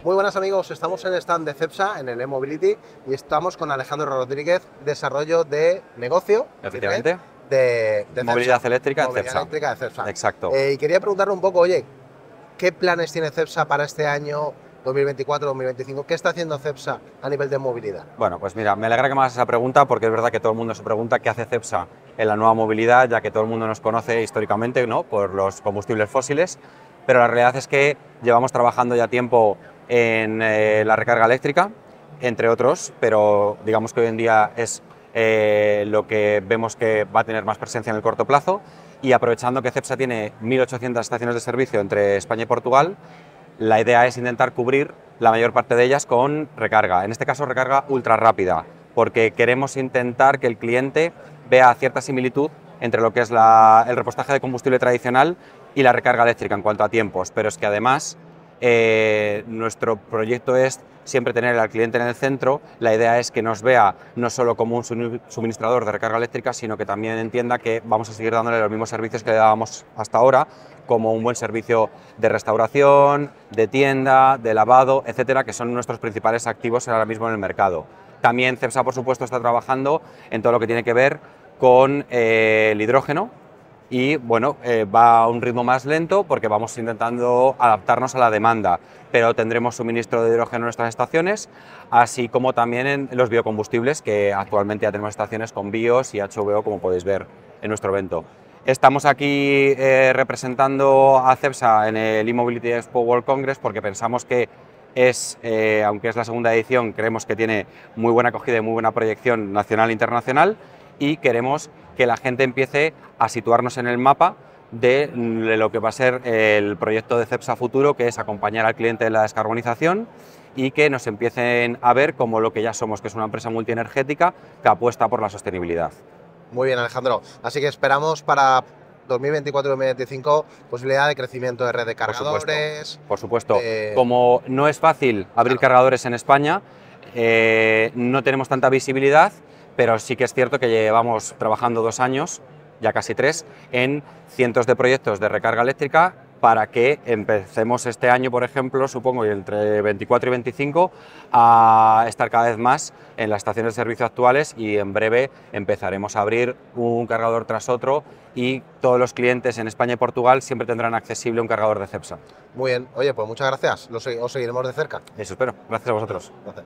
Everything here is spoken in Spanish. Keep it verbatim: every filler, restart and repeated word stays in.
Muy buenas amigos, estamos en el stand de Cepsa, en el e-Mobility, y estamos con Alejandro Rodríguez, desarrollo de negocio Efectivamente. de, de Movilidad Cepsa. eléctrica en Movilidad Cepsa. eléctrica de Cepsa. Exacto. Eh, y quería preguntarle un poco, oye, ¿qué planes tiene Cepsa para este año dos mil veinticuatro dos mil veinticinco? ¿Qué está haciendo Cepsa a nivel de movilidad? Bueno, pues mira, me alegra que me hagas esa pregunta porque es verdad que todo el mundo se pregunta qué hace Cepsa en la nueva movilidad, ya que todo el mundo nos conoce históricamente, ¿no?, por los combustibles fósiles, pero la realidad es que llevamos trabajando ya tiempo en eh, la recarga eléctrica, entre otros, pero digamos que hoy en día es eh, lo que vemos que va a tener más presencia en el corto plazo, y aprovechando que Cepsa tiene mil ochocientas estaciones de servicio entre España y Portugal, la idea es intentar cubrir la mayor parte de ellas con recarga, en este caso recarga ultra rápida, porque queremos intentar que el cliente vea cierta similitud entre lo que es la, el repostaje de combustible tradicional y la recarga eléctrica en cuanto a tiempos, pero es que además eh, nuestro proyecto es siempre tener al cliente en el centro. La idea es que nos vea no solo como un suministrador de recarga eléctrica, sino que también entienda que vamos a seguir dándole los mismos servicios que le dábamos hasta ahora, como un buen servicio de restauración, de tienda, de lavado, etcétera, que son nuestros principales activos ahora mismo en el mercado. También Cepsa, por supuesto, está trabajando en todo lo que tiene que ver con eh, el hidrógeno, y bueno, eh, va a un ritmo más lento porque vamos intentando adaptarnos a la demanda, pero tendremos suministro de hidrógeno en nuestras estaciones, así como también en los biocombustibles, que actualmente ya tenemos estaciones con bios y H V O, como podéis ver en nuestro evento. Estamos aquí eh, representando a Cepsa en el e-Mobility Expo World Congress porque pensamos que es, eh, aunque es la segunda edición, creemos que tiene muy buena acogida y muy buena proyección nacional e internacional, y queremos que la gente empiece a situarnos en el mapa de lo que va a ser el proyecto de Cepsa futuro, que es acompañar al cliente en la descarbonización, y que nos empiecen a ver como lo que ya somos, que es una empresa multienergética que apuesta por la sostenibilidad. Muy bien, Alejandro. Así que esperamos para dos mil veinticuatro dos mil veinticinco posibilidad de crecimiento de red de cargadores. Por supuesto. Por supuesto. De... Como no es fácil abrir claro. cargadores en España, eh, no tenemos tanta visibilidad, pero sí que es cierto que llevamos trabajando dos años, ya casi tres, en cientos de proyectos de recarga eléctrica para que empecemos este año, por ejemplo, supongo, y entre veinticuatro y veinticinco, a estar cada vez más en las estaciones de servicio actuales, y en breve empezaremos a abrir un cargador tras otro, y todos los clientes en España y Portugal siempre tendrán accesible un cargador de Cepsa. Muy bien. Oye, pues muchas gracias. Lo, os seguiremos de cerca. Eso espero. Gracias a vosotros. Gracias.